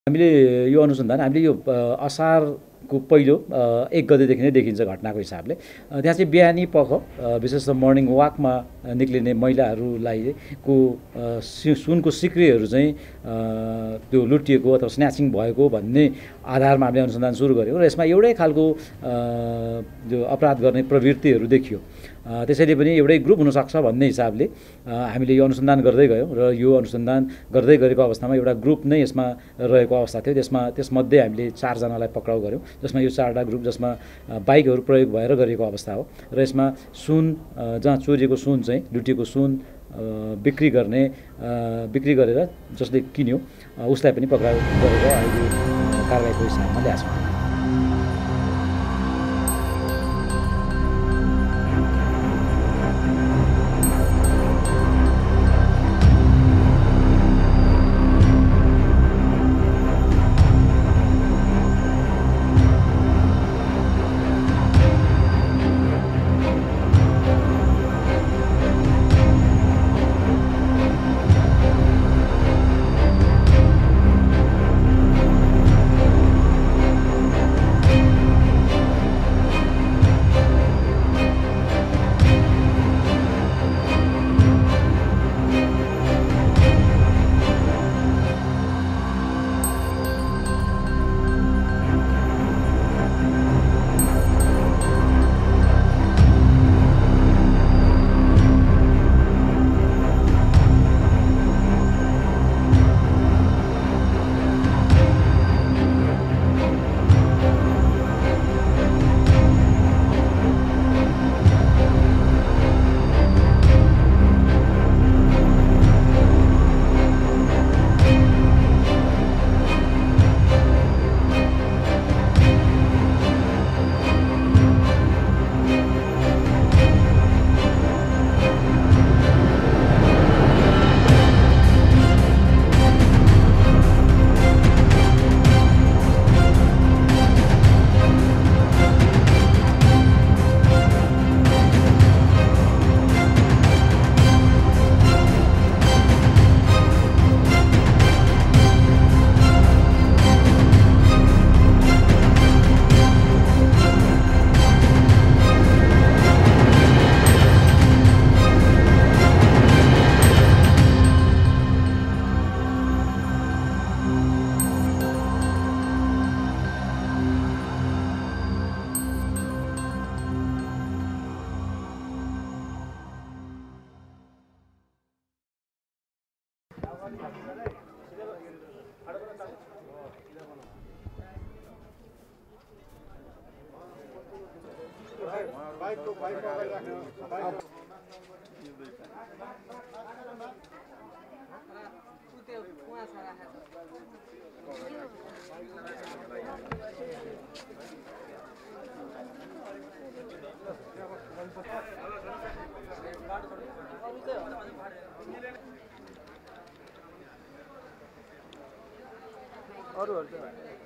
हामीले यो अनुसन्धान हामीले यो असारको पहिलो 1 गतेदेखि नै देखिन्छ घटनाको हिसाबले। त्यहाँ चाहिँ बिहानी पख विशेष मर्निङ वाकमा निक्लिने महिलाहरूलाई को सुनको सिक्रीहरू चाहिँ त्यो लुटिएको अथवा स्न्याचिङ भएको भन्ने आधारमा हामीले अनुसन्धान सुरु गऱ्यौँ र यसमा एउटै खालको जो अपराध गर्ने प्रवृत्तिहरू देखियो। त्यसैले पनि एउटै ग्रुप हुनसक्छ भन्ने हिसाबले हामीले यो अनुसन्धान गर्दै गयौँ र यो अनुसन्धान गर्दै गरेको अवस्थामा एउटा ग्रुप नै यसमा रहेको अवस्था थियो। त्यसमध्ये हामीले 4 जनालाई पक्राउ गऱ्यौँ, जसमा यो 4वटा ग्रुप जसमा बाइकहरू प्रयोग भएर गरिएको अवस्था हो र यसमा सुन जहाँ चोरिएको सुन चाहिँ लुटिएको सुन बिक्री गरेर जसले किन्यो उसलाई पनि पक्राउ गरेर अहिले कारबाहीको हिसाबमा ल्याएको छ।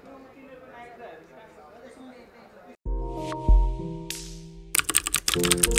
अरू